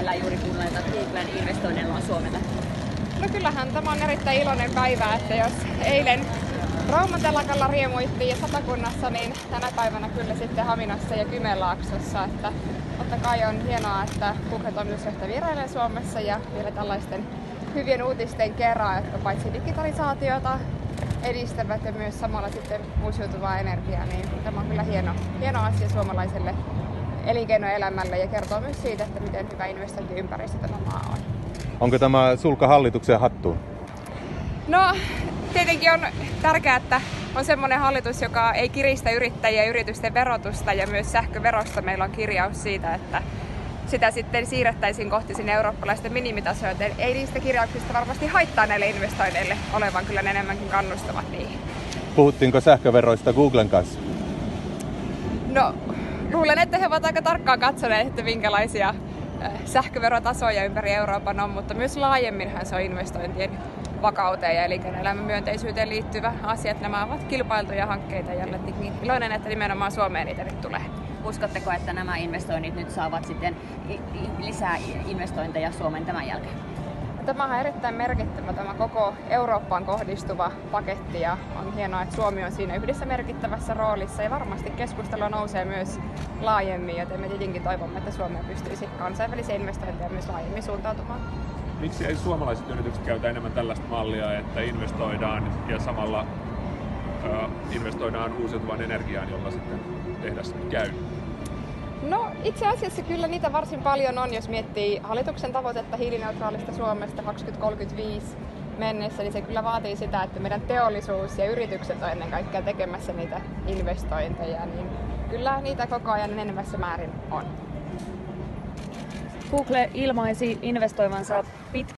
tänään juuri kuunnella Googlen investoinnilla Suomelle? No kyllähän tämä on erittäin iloinen päivä, että jos eilen Rauman telakalla riemuittiin ja Satakunnassa, niin tänä päivänä kyllä sitten Haminassa ja Kymenlaaksossa. Että totta kai on hienoa, että Googlen toimitusjohtaja vierailee Suomessa ja vielä tällaisten hyvien uutisten kerran, jotka paitsi digitalisaatiota edistävät ja myös samalla sitten uusiutuvaa energiaa, niin tämä on kyllä hieno asia suomalaiselle elinkeinoelämälle ja kertoo myös siitä, että miten hyvä investointiympäristö tämä maa on. Onko tämä sulka hallituksen hattuun? No, tietenkin on tärkeää, että on semmoinen hallitus, joka ei kiristä yrittäjien ja yritysten verotusta ja myös sähköverosta meillä on kirjaus siitä, että sitä sitten siirrettäisiin kohti sinne eurooppalaisten minimitasoja, joten ei niistä kirjauksista varmasti haittaa näille investoinneille olevan kyllä ne enemmänkin kannustavat niihin. Puhuttiinko sähköveroista Googlen kanssa? No, luulen, että he ovat aika tarkkaan katsoneet, että minkälaisia sähköverotasoja ympäri Euroopan on, mutta myös laajemminhan se on investointien vakauteen ja elinkeinoelämän myönteisyyteen liittyvä asia, että nämä ovat kilpailtuja hankkeita ja olen iloinen, että nimenomaan Suomeen niitä nyt tulee. Uskotteko, että nämä investoinnit nyt saavat sitten lisää investointeja Suomeen tämän jälkeen? Tämä on erittäin merkittävä tämä koko Eurooppaan kohdistuva paketti ja on hienoa, että Suomi on siinä yhdessä merkittävässä roolissa ja varmasti keskustelua nousee myös laajemmin, joten me tietenkin toivomme, että Suomi pystyisi kansainvälisiä investointeja myös laajemmin suuntautumaan. Miksi ei suomalaiset yritykset käytä enemmän tällaista mallia, että investoidaan ja samalla investoidaan uusiutuvaan energiaan, jolla sitten tehdas käy? No itse asiassa kyllä niitä varsin paljon on, jos miettii hallituksen tavoitetta hiilineutraalista Suomesta 2035 mennessä, niin se kyllä vaatii sitä, että meidän teollisuus ja yritykset on ennen kaikkea tekemässä niitä investointeja, niin kyllä niitä koko ajan enemmässä määrin on. Google ilmaisi investoivansa